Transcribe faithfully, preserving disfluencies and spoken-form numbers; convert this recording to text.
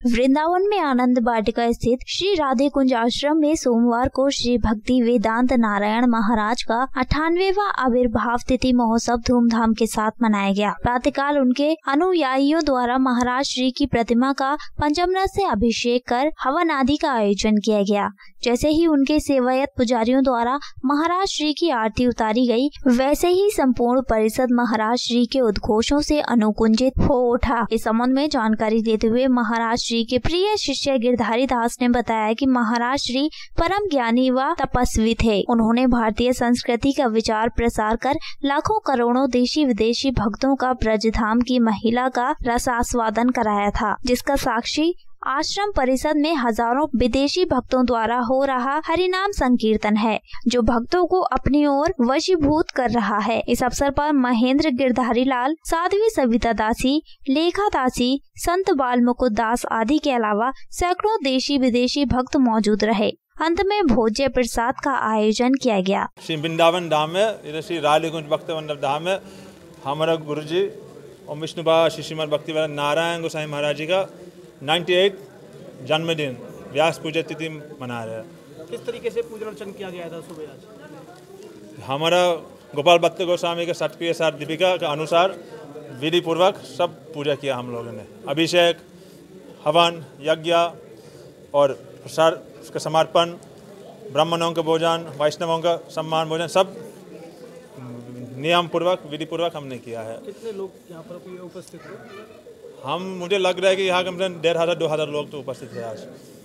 वृंदावन में आनंद वाटिका स्थित श्री राधे कुंज आश्रम में सोमवार को श्री भक्ति वेदांत नारायण महाराज का अठानवेवां आविर्भाव तिथि महोत्सव धूमधाम के साथ मनाया गया। प्रातःकाल उनके अनुयायियों द्वारा महाराज श्री की प्रतिमा का पंचामृत से अभिषेक कर हवन आदि का आयोजन किया गया। जैसे ही उनके सेवायत पुजारियों द्वारा महाराज श्री की आरती उतारी गई, वैसे ही संपूर्ण परिषद महाराज श्री के उद्घोषों से अनुकुंजित हो उठा। इस संबंध में जानकारी देते हुए महाराज श्री के प्रिय शिष्य गिरधारी दास ने बताया कि महाराज श्री परम ज्ञानी व तपस्वी थे। उन्होंने भारतीय संस्कृति का विचार प्रसार कर लाखों करोड़ों देशी विदेशी भक्तों का ब्रजधाम की महिला का रसास्वादन कराया था, जिसका साक्षी आश्रम परिषद में हजारों विदेशी भक्तों द्वारा हो रहा हरिनाम संकीर्तन है, जो भक्तों को अपनी ओर वशीभूत कर रहा है। इस अवसर पर महेंद्र गिरधारी लाल, साध्वी सविता दासी, लेखा दासी, संत बाल मुकुद दास आदि के अलावा सैकड़ों देशी विदेशी भक्त मौजूद रहे। अंत में भोज्य प्रसाद का आयोजन किया गया। श्री वृंदावन धाम में, श्री राधे कुंज भक्त मंडप धाम में हमारा गुरु जी और विष्णुपा श्रीमद भक्ति नारायण गोसाई महाराज जी का अट्ठानवे जन्मदिन व्यास पूजा तिथि मना रहे हैं। किस तरीके से पूजन अर्चन किया गया था सुबह आज? हमारा गोपाल भक्त गोस्वामी के सत्क्रिय सार दीपिका के अनुसार विधि पूर्वक सब पूजा किया हम लोगों ने। अभिषेक, हवन, यज्ञ और प्रसाद उसका समर्पण, ब्राह्मणों का भोजन, वैष्णवों का सम्मान भोजन, सब नियम पूर्वक विधि पूर्वक हमने किया है। कितने लोग यहाँ पर उपस्थित थे? हम मुझे लग रहा है कि यहाँ कम से कम डेढ़ हज़ार दो हज़ार लोग तो उपस्थित थे आज।